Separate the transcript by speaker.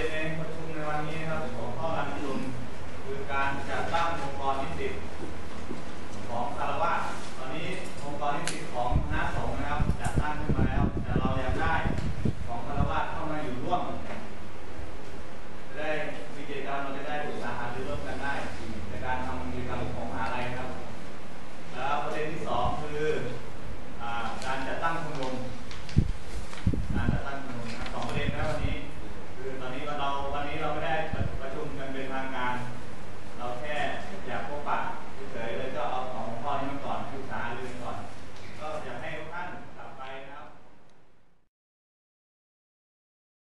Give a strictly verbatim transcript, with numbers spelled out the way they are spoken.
Speaker 1: ด็นในประชุมในวันนี้นะครับหัวข้อการประชุมคือการจัดตั้งองค์กรนิสิตของคารวะตอนนี้องค์กรนิสิตของคณะสงฆ์นะครับจัดตั้งขึ้นมาแล้วแต่เราอยากได้ของคารวะเข้ามาอยู่ร่วมจะได้มีกิจกรรมเราจะได้ปรึกษาหารือร่วมกันได้ในการทำกิจกรรมของมหาลัยครับแล้วประเด็นที่สองคือการจัดตั้งชมรมการจัดตั้งชมรมนะสองประเด็นนะวันนี้คือตอนนี้เราวันนี้เราไม่ได้ประชุมกันเป็นทางการเราแค่อยากพบปะ